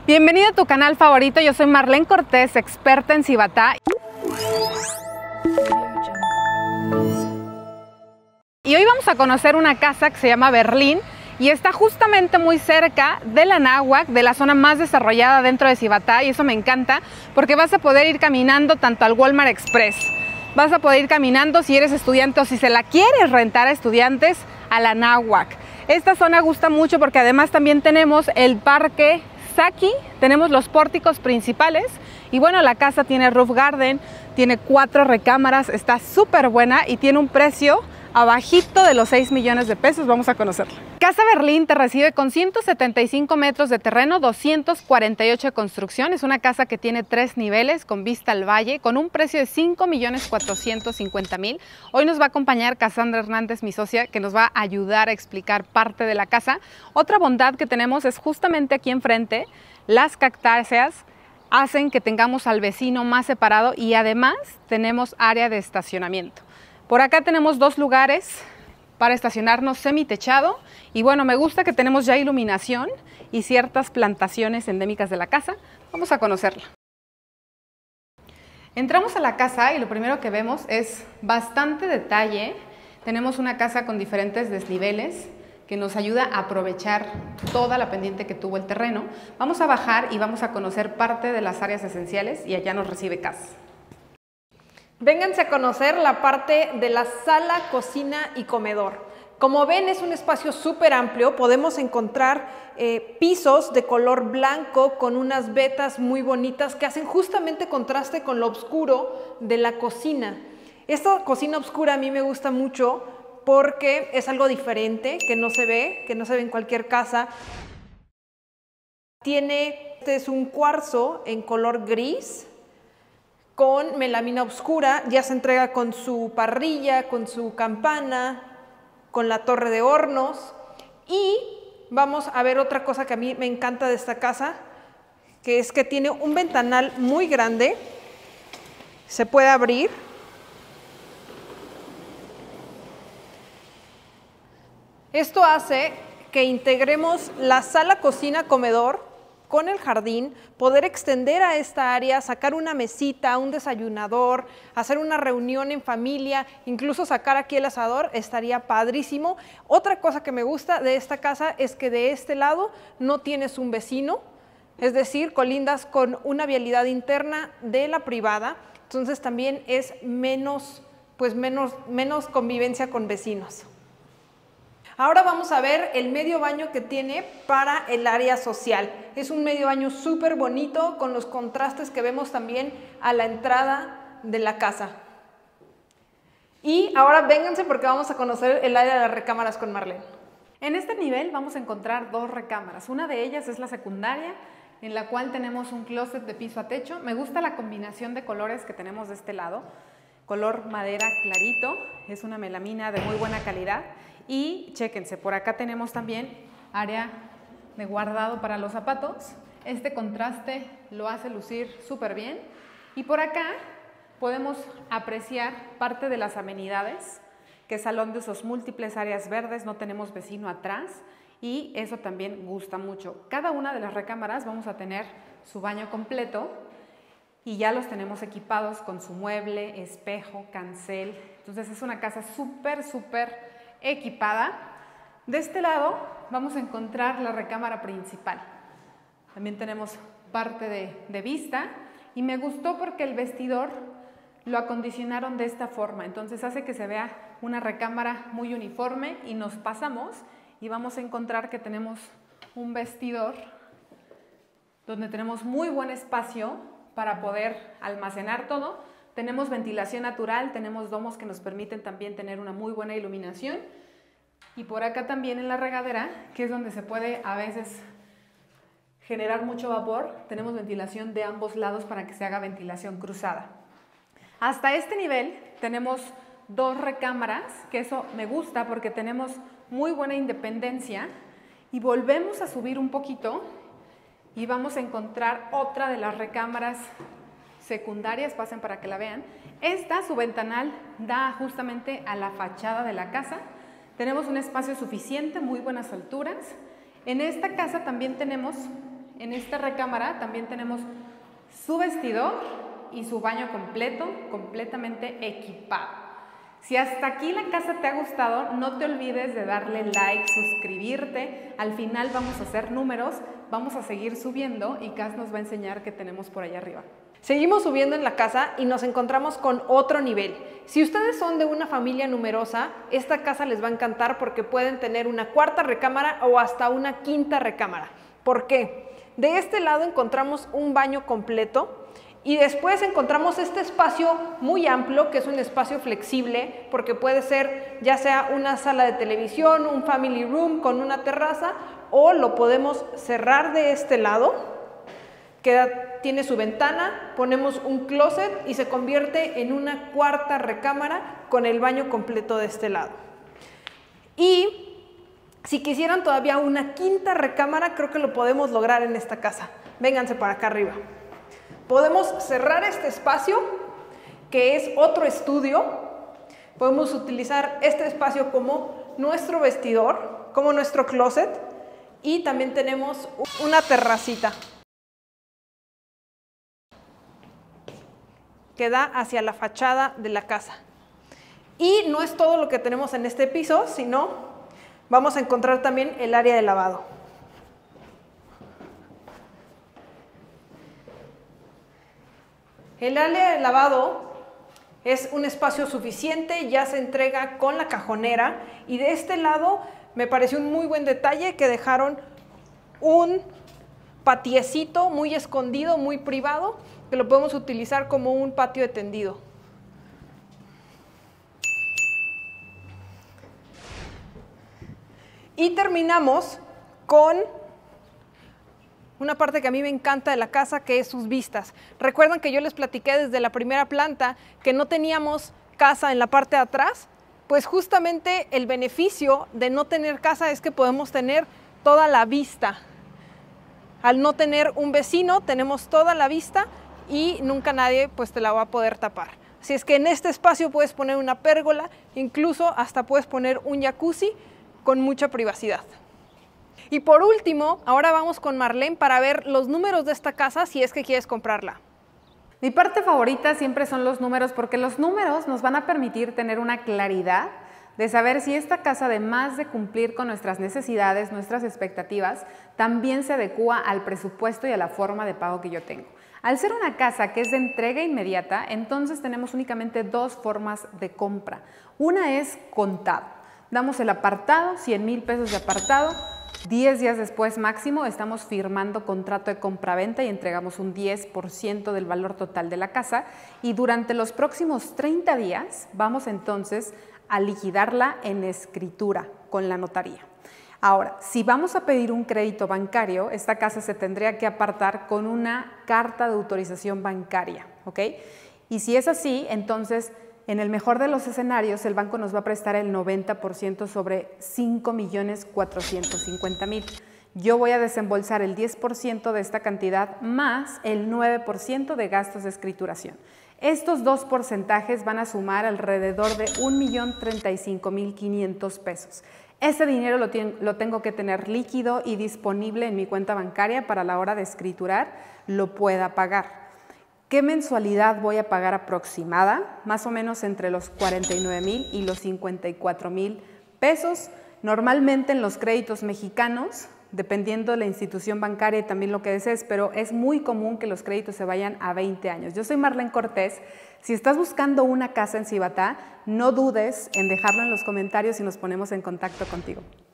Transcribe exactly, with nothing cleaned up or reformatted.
Bienvenido a tu canal favorito, yo soy Marlene Cortés, experta en Cibatá. Y hoy vamos a conocer una casa que se llama Berlín y está justamente muy cerca de la Náhuac, de la zona más desarrollada dentro de Cibatá, y eso me encanta porque vas a poder ir caminando tanto al Walmart Express, vas a poder ir caminando si eres estudiante o si se la quieres rentar a estudiantes a la Náhuac. Esta zona gusta mucho porque además también tenemos el parque Saki, tenemos los pórticos principales y bueno, la casa tiene roof garden, tiene cuatro recámaras, está súper buena y tiene un precio abajito de los seis millones de pesos. Vamos a conocerla. Casa Berlín te recibe con ciento setenta y cinco metros de terreno, doscientos cuarenta y ocho de construcción. Es una casa que tiene tres niveles con vista al valle, con un precio de cinco millones cuatrocientos cincuenta mil. Hoy nos va a acompañar Cassandra Hernández, mi socia, que nos va a ayudar a explicar parte de la casa. Otra bondad que tenemos es justamente aquí enfrente, las cactáceas hacen que tengamos al vecino más separado y además tenemos área de estacionamiento. Por acá tenemos dos lugares para estacionarnos semitechado y bueno, me gusta que tenemos ya iluminación y ciertas plantaciones endémicas de la casa. Vamos a conocerla. Entramos a la casa y lo primero que vemos es bastante detalle. Tenemos una casa con diferentes desniveles que nos ayuda a aprovechar toda la pendiente que tuvo el terreno. Vamos a bajar y vamos a conocer parte de las áreas esenciales y allá nos recibe Cas. Vénganse a conocer la parte de la sala, cocina y comedor. Como ven, es un espacio súper amplio. Podemos encontrar eh, pisos de color blanco con unas vetas muy bonitas que hacen justamente contraste con lo oscuro de la cocina. Esta cocina oscura a mí me gusta mucho porque es algo diferente, que no se ve, que no se ve en cualquier casa. Tiene, este es un cuarzo en color gris, con melamina oscura, ya se entrega con su parrilla, con su campana, con la torre de hornos. Y vamos a ver otra cosa que a mí me encanta de esta casa, que es que tiene un ventanal muy grande, se puede abrir. Esto hace que integremos la sala, cocina, comedor con el jardín, poder extender a esta área, sacar una mesita, un desayunador, hacer una reunión en familia, incluso sacar aquí el asador, estaría padrísimo. Otra cosa que me gusta de esta casa es que de este lado no tienes un vecino, es decir, colindas con una vialidad interna de la privada, entonces también es menos, pues menos, menos convivencia con vecinos. Ahora vamos a ver el medio baño que tiene para el área social. Es un medio baño súper bonito con los contrastes que vemos también a la entrada de la casa. Y ahora vénganse porque vamos a conocer el área de las recámaras con Marlene. En este nivel vamos a encontrar dos recámaras. Una de ellas es la secundaria, en la cual tenemos un closet de piso a techo. Me gusta la combinación de colores que tenemos de este lado. Color madera clarito, es una melamina de muy buena calidad. Y chéquense, por acá tenemos también área de guardado para los zapatos. Este contraste lo hace lucir súper bien. Y por acá podemos apreciar parte de las amenidades, que es salón de usos múltiples, áreas verdes, no tenemos vecino atrás y eso también gusta mucho. Cada una de las recámaras vamos a tener su baño completo y ya los tenemos equipados con su mueble, espejo, cancel. Entonces es una casa súper, súper equipada. De este lado vamos a encontrar la recámara principal. También tenemos parte de, de vista y me gustó porque el vestidor lo acondicionaron de esta forma, entonces hace que se vea una recámara muy uniforme y nos pasamos y vamos a encontrar que tenemos un vestidor donde tenemos muy buen espacio para poder almacenar todo. Tenemos ventilación natural, tenemos domos que nos permiten también tener una muy buena iluminación. Y por acá también en la regadera, que es donde se puede a veces generar mucho vapor, tenemos ventilación de ambos lados para que se haga ventilación cruzada. Hasta este nivel tenemos dos recámaras, que eso me gusta porque tenemos muy buena independencia. Y volvemos a subir un poquito y vamos a encontrar otra de las recámaras secundarias, pasen para que la vean. Esta, su ventanal, da justamente a la fachada de la casa. Tenemos un espacio suficiente, muy buenas alturas. En esta casa también tenemos En esta recámara también tenemos su vestidor y su baño completo, completamente equipado. Si hasta aquí la casa te ha gustado, no te olvides de darle like, suscribirte. Al final vamos a hacer números, vamos a seguir subiendo y Cas nos va a enseñar qué tenemos por allá arriba. Seguimos subiendo en la casa y nos encontramos con otro nivel. Si ustedes son de una familia numerosa, esta casa les va a encantar porque pueden tener una cuarta recámara o hasta una quinta recámara. ¿Por qué? De este lado encontramos un baño completo. Y después encontramos este espacio muy amplio, que es un espacio flexible, porque puede ser ya sea una sala de televisión, un family room con una terraza, o lo podemos cerrar de este lado, que tiene su ventana, ponemos un closet y se convierte en una cuarta recámara con el baño completo de este lado. Y si quisieran todavía una quinta recámara, creo que lo podemos lograr en esta casa. Vénganse para acá arriba. Podemos cerrar este espacio, que es otro estudio. Podemos utilizar este espacio como nuestro vestidor, como nuestro closet. Y también tenemos una terracita que da hacia la fachada de la casa. Y no es todo lo que tenemos en este piso, sino vamos a encontrar también el área de lavado. El área de lavado es un espacio suficiente, ya se entrega con la cajonera y de este lado me pareció un muy buen detalle que dejaron un patiecito muy escondido, muy privado, que lo podemos utilizar como un patio de tendido. Y terminamos con una parte que a mí me encanta de la casa, que es sus vistas. Recuerdan que yo les platiqué desde la primera planta que no teníamos casa en la parte de atrás. Pues justamente el beneficio de no tener casa es que podemos tener toda la vista. Al no tener un vecino, tenemos toda la vista y nunca nadie pues te la va a poder tapar. Así es que en este espacio puedes poner una pérgola, incluso hasta puedes poner un jacuzzi con mucha privacidad. Y por último, ahora vamos con Marlene para ver los números de esta casa si es que quieres comprarla. Mi parte favorita siempre son los números, porque los números nos van a permitir tener una claridad de saber si esta casa, además de cumplir con nuestras necesidades, nuestras expectativas, también se adecúa al presupuesto y a la forma de pago que yo tengo. Al ser una casa que es de entrega inmediata, entonces tenemos únicamente dos formas de compra. Una es contado. Damos el apartado, cien mil pesos de apartado. diez días después máximo estamos firmando contrato de compraventa y entregamos un diez por ciento del valor total de la casa y durante los próximos treinta días vamos entonces a liquidarla en escritura con la notaría. Ahora, si vamos a pedir un crédito bancario, esta casa se tendría que apartar con una carta de autorización bancaria, ¿ok? Y si es así, entonces en el mejor de los escenarios, el banco nos va a prestar el noventa por ciento sobre cinco millones cuatrocientos cincuenta mil. Yo voy a desembolsar el diez por ciento de esta cantidad más el nueve por ciento de gastos de escrituración. Estos dos porcentajes van a sumar alrededor de un millón treinta y cinco mil quinientos pesos. Ese dinero lo, lo tengo que tener líquido y disponible en mi cuenta bancaria para la hora de escriturar lo pueda pagar. ¿Qué mensualidad voy a pagar aproximada? Más o menos entre los cuarenta y nueve mil y los cincuenta y cuatro mil pesos. Normalmente en los créditos mexicanos, dependiendo de la institución bancaria y también lo que desees, pero es muy común que los créditos se vayan a veinte años. Yo soy Marlene Cortés. Si estás buscando una casa en Cibatá, no dudes en dejarlo en los comentarios y nos ponemos en contacto contigo.